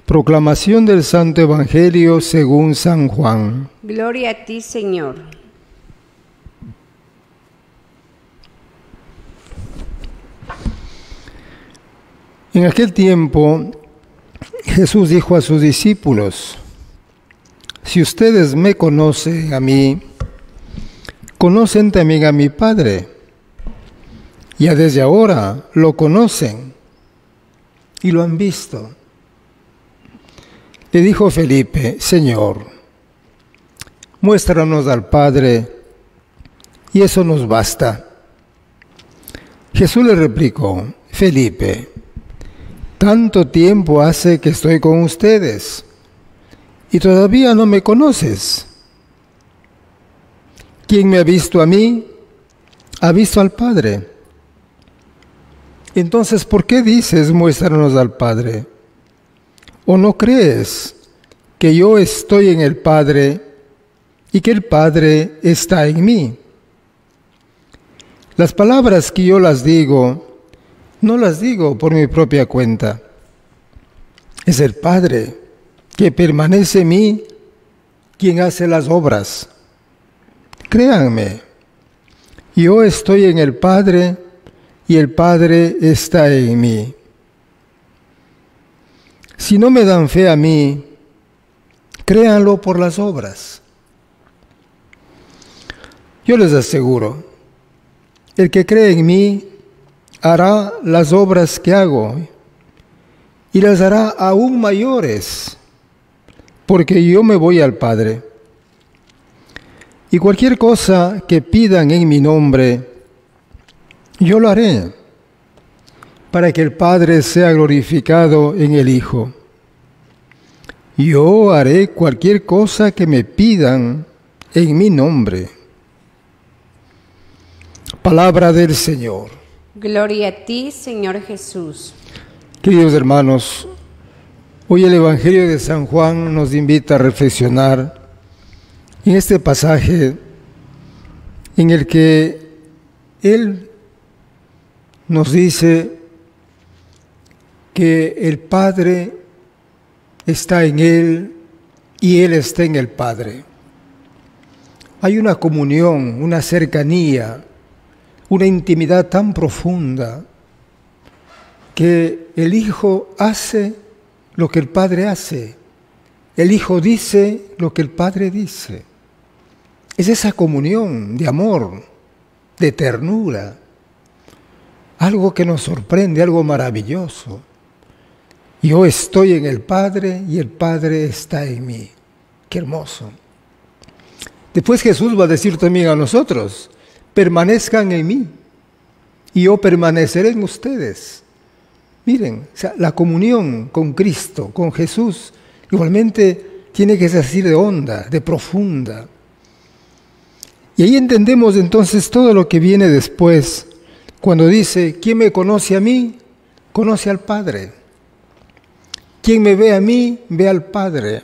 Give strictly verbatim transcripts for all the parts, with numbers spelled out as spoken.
Proclamación del Santo Evangelio según San Juan. Gloria a ti, Señor. En aquel tiempo, Jesús dijo a sus discípulos: si ustedes me conocen a mí, conocen también a mi Padre. Ya desde ahora lo conocen y lo han visto. Le dijo Felipe: Señor, muéstranos al Padre y eso nos basta. Jesús le replicó: Felipe, tanto tiempo hace que estoy con ustedes y todavía no me conoces. Quien me ha visto a mí, ha visto al Padre. Entonces, ¿por qué dices, muéstranos al Padre? ¿O no crees que yo estoy en el Padre y que el Padre está en mí? Las palabras que yo las digo, no las digo por mi propia cuenta. Es el Padre que permanece en mí quien hace las obras. Créanme, yo estoy en el Padre y el Padre está en mí. Si no me dan fe a mí, créanlo por las obras. Yo les aseguro, el que cree en mí hará las obras que hago y las hará aún mayores, porque yo me voy al Padre. Y cualquier cosa que pidan en mi nombre, yo lo haré, para que el Padre sea glorificado en el Hijo. Yo haré cualquier cosa que me pidan en mi nombre. Palabra del Señor. Gloria a ti, Señor Jesús. Queridos hermanos, hoy el Evangelio de San Juan nos invita a reflexionar en este pasaje en el que Él nos dice que el Padre está en Él y Él está en el Padre. Hay una comunión, una cercanía, una intimidad tan profunda que el Hijo hace lo que el Padre hace. El Hijo dice lo que el Padre dice. Es esa comunión de amor, de ternura, algo que nos sorprende, algo maravilloso. Yo estoy en el Padre y el Padre está en mí. ¡Qué hermoso! Después Jesús va a decir también a nosotros: permanezcan en mí y yo permaneceré en ustedes. Miren, o sea, la comunión con Cristo, con Jesús, igualmente tiene que ser así de honda, de profunda. Y ahí entendemos entonces todo lo que viene después, cuando dice: ¿quién me conoce a mí? Conoce al Padre. Quien me ve a mí, ve al Padre.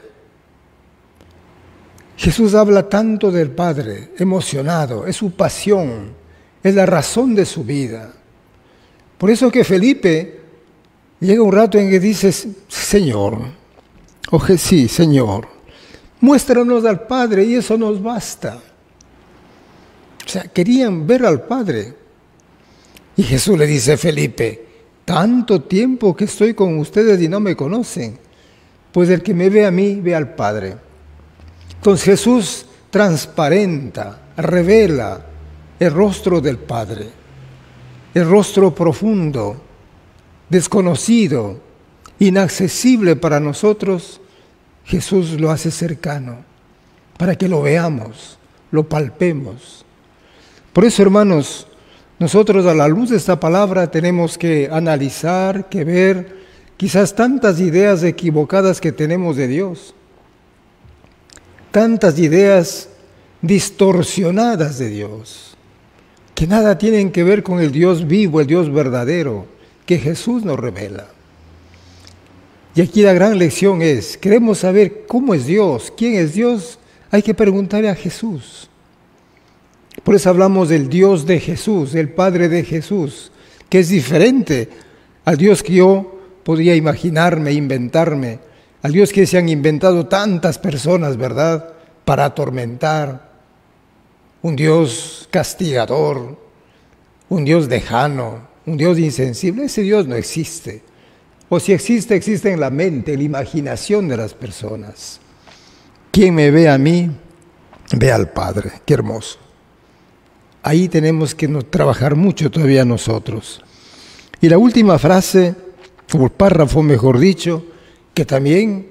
Jesús habla tanto del Padre, emocionado, es su pasión, es la razón de su vida. Por eso que Felipe llega un rato en que dice: Señor, oje, sí, Señor, muéstranos al Padre y eso nos basta. O sea, querían ver al Padre. Y Jesús le dice a Felipe: tanto tiempo que estoy con ustedes y no me conocen, pues el que me ve a mí, ve al Padre. Entonces Jesús transparenta, revela el rostro del Padre, el rostro profundo, desconocido, inaccesible para nosotros. Jesús lo hace cercano, para que lo veamos, lo palpemos. Por eso, hermanos, nosotros a la luz de esta palabra tenemos que analizar, que ver quizás tantas ideas equivocadas que tenemos de Dios, tantas ideas distorsionadas de Dios, que nada tienen que ver con el Dios vivo, el Dios verdadero, que Jesús nos revela. Y aquí la gran lección es: queremos saber cómo es Dios, quién es Dios, hay que preguntarle a Jesús. Por eso hablamos del Dios de Jesús, el Padre de Jesús, que es diferente al Dios que yo podría imaginarme, inventarme, al Dios que se han inventado tantas personas, ¿verdad?, para atormentar, un Dios castigador, un Dios lejano, un Dios insensible. Ese Dios no existe. O si existe, existe en la mente, en la imaginación de las personas. Quien me ve a mí, ve al Padre. Qué hermoso. Ahí tenemos que trabajar mucho todavía nosotros. Y la última frase, o párrafo mejor dicho, que también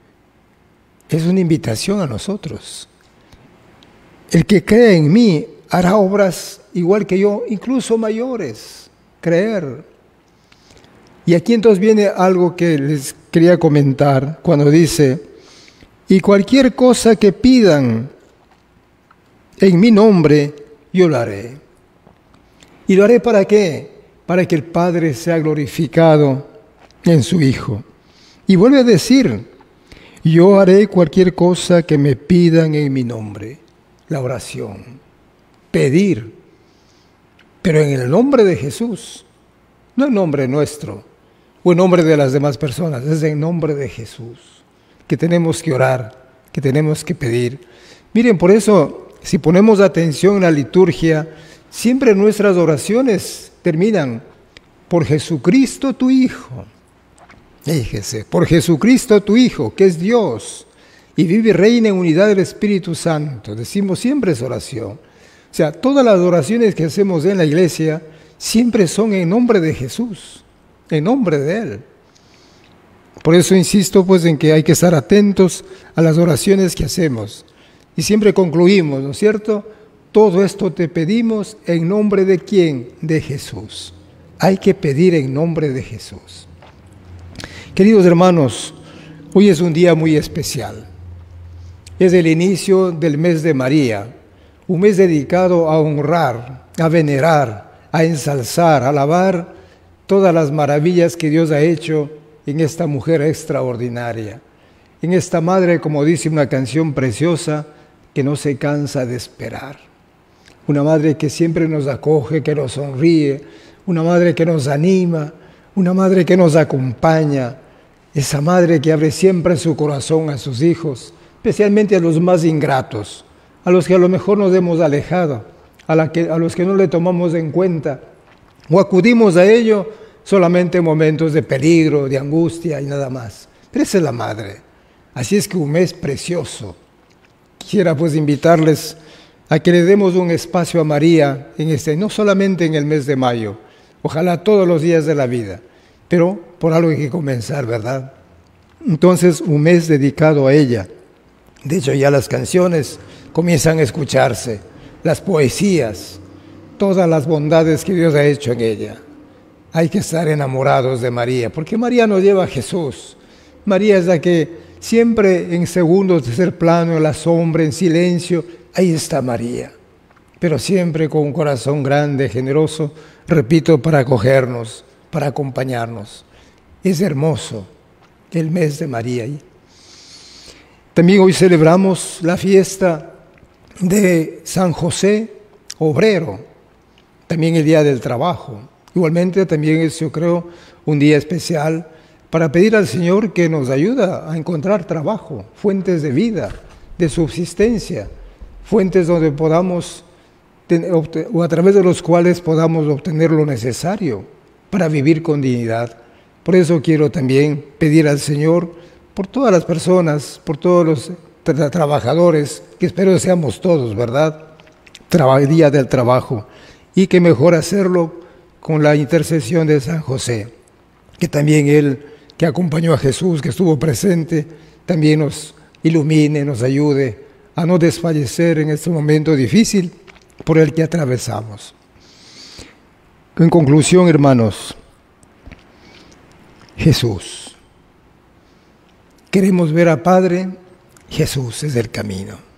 es una invitación a nosotros. El que cree en mí hará obras igual que yo, incluso mayores. Creer. Y aquí entonces viene algo que les quería comentar cuando dice: y cualquier cosa que pidan en mi nombre, yo lo haré. ¿Y lo haré para qué? Para que el Padre sea glorificado en su Hijo. Y vuelve a decir: yo haré cualquier cosa que me pidan en mi nombre. La oración. Pedir. Pero en el nombre de Jesús. No en nombre nuestro o en nombre de las demás personas. Es en nombre de Jesús que tenemos que orar, que tenemos que pedir. Miren, por eso, si ponemos atención en la liturgia, siempre nuestras oraciones terminan: por Jesucristo tu Hijo. Fíjese, por Jesucristo tu Hijo, que es Dios, y vive y reina en unidad del Espíritu Santo. Decimos siempre esa oración. O sea, todas las oraciones que hacemos en la iglesia siempre son en nombre de Jesús, en nombre de Él. Por eso insisto pues en que hay que estar atentos a las oraciones que hacemos. Y siempre concluimos, ¿no es cierto? Todo esto te pedimos en nombre de ¿quién? De Jesús. Hay que pedir en nombre de Jesús. Queridos hermanos, hoy es un día muy especial. Es el inicio del mes de María, un mes dedicado a honrar, a venerar, a ensalzar, a alabar todas las maravillas que Dios ha hecho en esta mujer extraordinaria, en esta madre, como dice una canción preciosa, que no se cansa de esperar. Una madre que siempre nos acoge, que nos sonríe, una madre que nos anima, una madre que nos acompaña, esa madre que abre siempre su corazón a sus hijos, especialmente a los más ingratos, a los que a lo mejor nos hemos alejado, a, la que, a los que no le tomamos en cuenta, o acudimos a ello solamente en momentos de peligro, de angustia y nada más. Pero esa es la madre. Así es que un mes precioso. Quisiera pues invitarles a que le demos un espacio a María, en este, no solamente en el mes de mayo, ojalá todos los días de la vida, pero por algo hay que comenzar, ¿verdad? Entonces, un mes dedicado a ella. De hecho, ya las canciones comienzan a escucharse, las poesías, todas las bondades que Dios ha hecho en ella. Hay que estar enamorados de María, porque María nos lleva a Jesús. María es la que siempre en segundo, tercer plano, en la sombra, en silencio, ahí está María. Pero siempre con un corazón grande, generoso, repito, para acogernos, para acompañarnos. Es hermoso el mes de María. También hoy celebramos la fiesta de San José Obrero, también el Día del Trabajo. Igualmente también es, yo creo, un día especial para pedir al Señor que nos ayude a encontrar trabajo, fuentes de vida, de subsistencia, fuentes donde podamos, o a través de los cuales podamos obtener lo necesario para vivir con dignidad. Por eso quiero también pedir al Señor por todas las personas, por todos los tra- trabajadores, que espero seamos todos, ¿verdad? Traba- Día del trabajo, y que mejor hacerlo con la intercesión de San José, que también Él, que acompañó a Jesús, que estuvo presente, también nos ilumine, nos ayude a no desfallecer en este momento difícil por el que atravesamos. En conclusión, hermanos, Jesús. Queremos ver a Padre, Jesús es el camino.